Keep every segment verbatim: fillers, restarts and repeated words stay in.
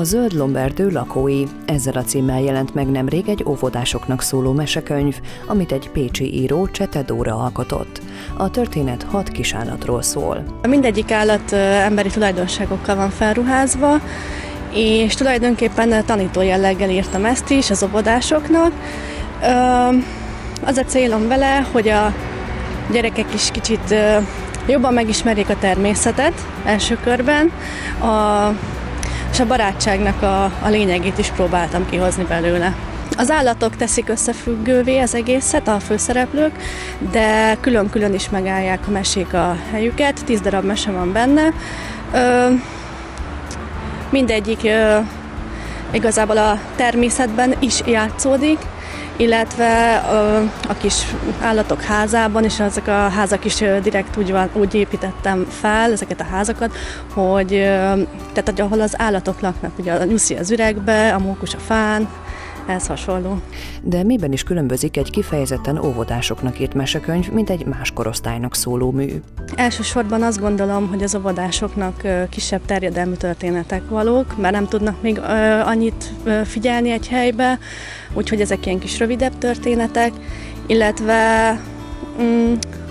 A zöld lomberdő lakói. Ezzel a címmel jelent meg nemrég egy óvodásoknak szóló mesekönyv, amit egy pécsi író, Csete Dóra alkotott. A történet hat kisállatról szól. Mindegyik állat emberi tulajdonságokkal van felruházva, és tulajdonképpen tanító jelleggel írtam ezt is az óvodásoknak. Az a célom vele, hogy a gyerekek is kicsit jobban megismerjék a természetet első körben, a, és a barátságnak a, a lényegét is próbáltam kihozni belőle. Az állatok teszik összefüggővé az egészet, a főszereplők, de külön-külön is megállják a mesék a helyüket, tíz darab mese van benne. Ö, mindegyik ö, igazából a természetben is játszódik, illetve ö, a kis állatok házában, és ezek a házak is ö, direkt úgy, van, úgy építettem fel, ezeket a házakat, hogy ö, tehát ahol az állatok laknak, ugye a nyuszi az üregbe, a mókus a fán, ez hasonló. De miben is különbözik egy kifejezetten óvodásoknak írt mesekönyv, mint egy más korosztálynak szóló mű? Elsősorban azt gondolom, hogy az óvodásoknak kisebb terjedelmű történetek valók, mert nem tudnak még annyit figyelni egy helybe, úgyhogy ezek ilyen kis rövidebb történetek, illetve mm,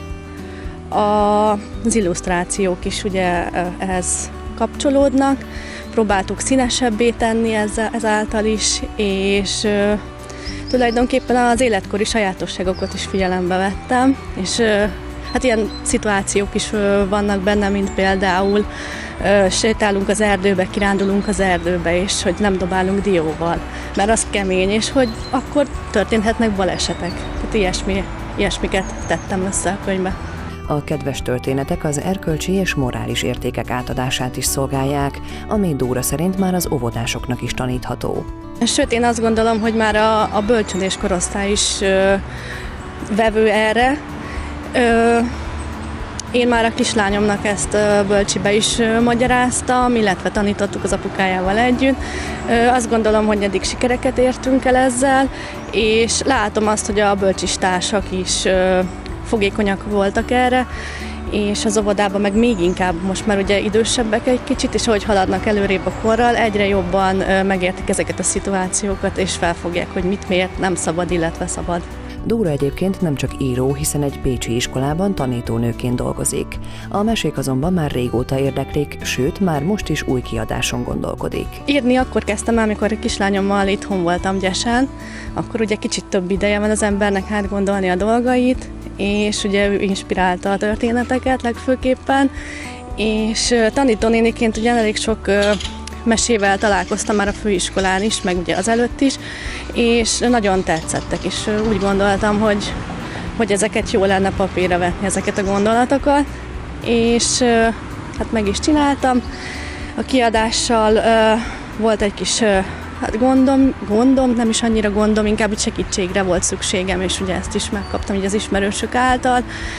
az illusztrációk is ugye ehhez kapcsolódnak. Próbáltuk színesebbé tenni ezzel, ezáltal is, és ö, tulajdonképpen az életkori sajátosságokat is figyelembe vettem, és ö, hát ilyen szituációk is ö, vannak benne, mint például ö, sétálunk az erdőbe, kirándulunk az erdőbe, és hogy nem dobálunk dióval, mert az kemény, és hogy akkor történhetnek balesetek. Tehát ilyesmi, ilyesmiket tettem össze a könyvbe. A kedves történetek az erkölcsi és morális értékek átadását is szolgálják, ami Dóra szerint már az óvodásoknak is tanítható. Sőt, én azt gondolom, hogy már a, a bölcsödés korosztály is ö, vevő erre. Ö, én már a kislányomnak ezt ö, bölcsibe is ö, magyaráztam, illetve tanítottuk az apukájával együtt. Ö, azt gondolom, hogy eddig sikereket értünk el ezzel, és látom azt, hogy a bölcsistársak is ö, fogékonyak voltak erre, és az óvodában meg még inkább, most már ugye idősebbek egy kicsit, és ahogy haladnak előrébb a korral, egyre jobban megértik ezeket a szituációkat, és felfogják, hogy mit miért nem szabad, illetve szabad. Dóra egyébként nem csak író, hiszen egy pécsi iskolában tanítónőként dolgozik. A mesék azonban már régóta érdeklik, sőt, már most is új kiadáson gondolkodik. Írni akkor kezdtem el, amikor a kislányommal itthon voltam Gyesen, akkor ugye kicsit több ideje van az embernek átgondolni a dolgait, és ugye ő inspirálta a történeteket legfőképpen, és tanítónéniként ugye elég sok mesével találkoztam már a főiskolán is, meg ugye az előtt is, és nagyon tetszettek, és úgy gondoltam, hogy, hogy ezeket jó lenne papírra vetni, ezeket a gondolatokat, és hát meg is csináltam. A kiadással volt egy kis hát gondom, gondom, nem is annyira gondom, inkább egy segítségre volt szükségem, és ugye ezt is megkaptam így az ismerősök által.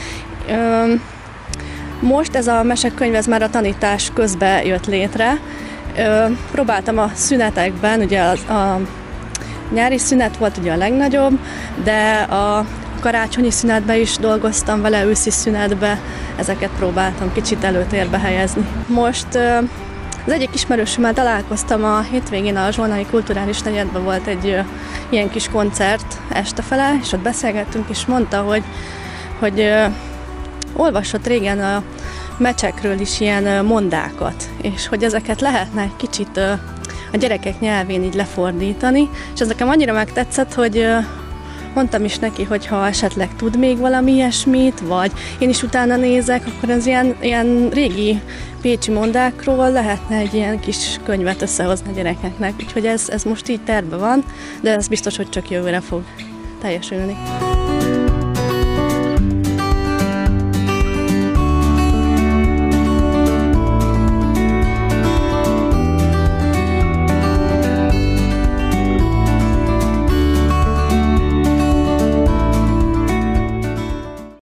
Most ez a mesekönyv, ez már a tanítás közben jött létre. Próbáltam a szünetekben, ugye a, a nyári szünet volt ugye a legnagyobb, de a karácsonyi szünetben is dolgoztam vele, őszi szünetbe, ezeket próbáltam kicsit előtérbe helyezni. Most az egyik ismerősömmel találkoztam a hétvégén, a Zsolnai Kulturális Negyedben volt egy ö, ilyen kis koncert estefele, és ott beszélgettünk, és mondta, hogy, hogy ö, olvasott régen a mecsekről is ilyen ö, mondákat, és hogy ezeket lehetne egy kicsit ö, a gyerekek nyelvén így lefordítani, és ez nekem annyira megtetszett, hogy ö, mondtam is neki, hogy ha esetleg tud még valami ilyesmit, vagy én is utána nézek, akkor az ilyen, ilyen régi pécsi mondákról lehetne egy ilyen kis könyvet összehozni a gyerekeknek. Úgyhogy ez, ez most így terve van, de ez biztos, hogy csak jövőre fog teljesülni.